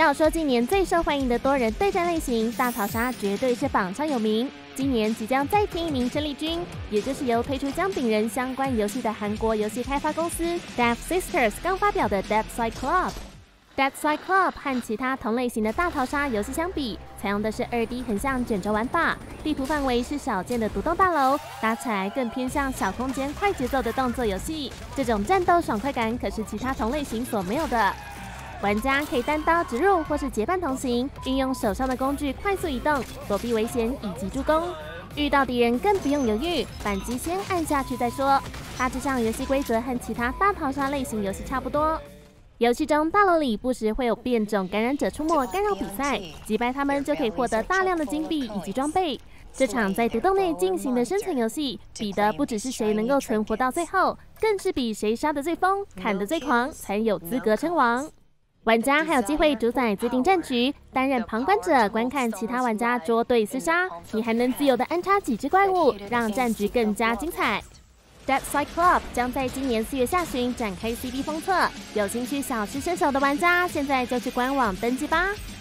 要说今年最受欢迎的多人对战类型，大逃杀绝对是榜上有名。今年即将再添一名生力军，也就是由推出姜饼人相关游戏的韩国游戏开发公司 Dev Sisters 刚发表的 Dead Side Club。Dead Side Club 和其他同类型的大逃杀游戏相比，采用的是2D 横向卷轴玩法，地图范围是少见的独栋大楼，打起来更偏向小空间、快节奏的动作游戏。这种战斗爽快感可是其他同类型所没有的。玩家可以单刀直入或是结伴同行，运用手上的工具快速移动，躲避危险以及助攻。遇到敌人更不用犹豫，扳机先按下去再说。大致上游戏规则和其他大逃杀类型游戏差不多。游戏中大楼里不时会有变种感染者出没，干扰比赛，击败他们就可以获得大量的金币以及装备。这场在独栋内进行的生存游戏，比的不只是谁能够存活到最后，更是比谁杀得最疯、砍得最狂，才有资格称王。玩家还有机会主宰自定战局，担任旁观者，观看其他玩家捉对厮杀。你还能自由的安插几只怪物，让战局更加精彩。Dead Side Club 将在今年4月下旬展开 CD 封测，有兴趣小试身手的玩家，现在就去官网登记吧。